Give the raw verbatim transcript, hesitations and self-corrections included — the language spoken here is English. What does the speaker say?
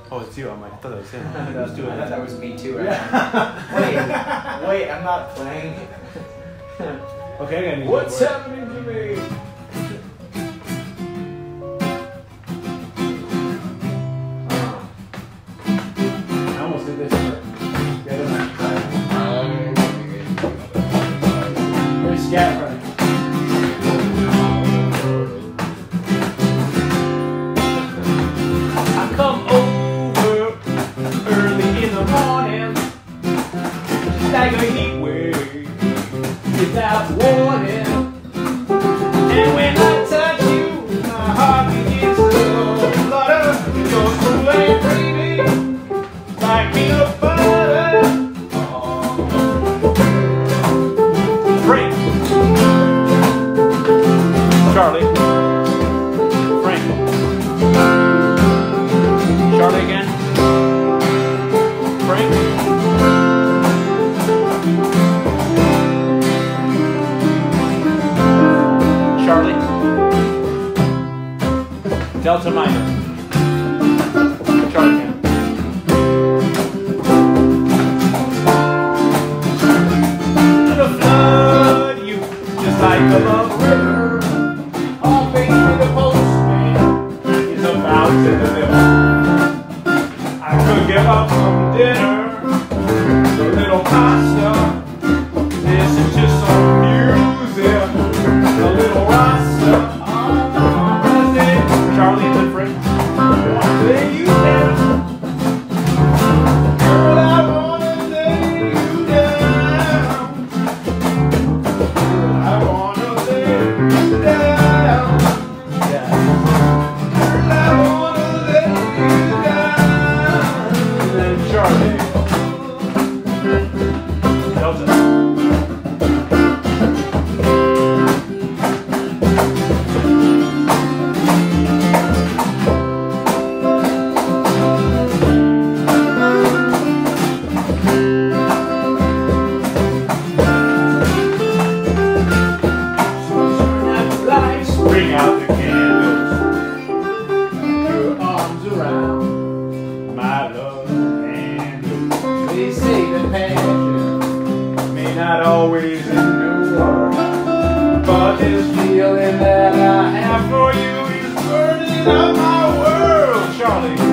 Oh, it's you. I'm like, I thought that was him. that, was, doing I thought that was me too. Right? Yeah. wait, wait, I'm not playing. Okay, I gotta need What's happening to me? I almost did this for the other night. There's scat running. I come over early in the morning, just like a heat wave, without warning. And when I touch you, my heart begins to flutter. It goes through and crazy, like peanut butter. Frank. Charlie. Frank. Charlie again. Frank. Charlie. Delta minor. Charlie can. The flood you just like a love river. Oh baby, the postman is about to deliver. I could give up some dinner, a little pasta, listen to some music, a little rasta. Charlie and Frank. Wanna lay you down. Girl, I wanna lay you down. Girl, I wanna lay you down. Yeah. Girl, I wanna lay you down. And then Charlie. Delta. Bring out the candles, your arms around my love handle. They say the passion may not always endure, but this feeling that I have for you is burning up my world, Charlie.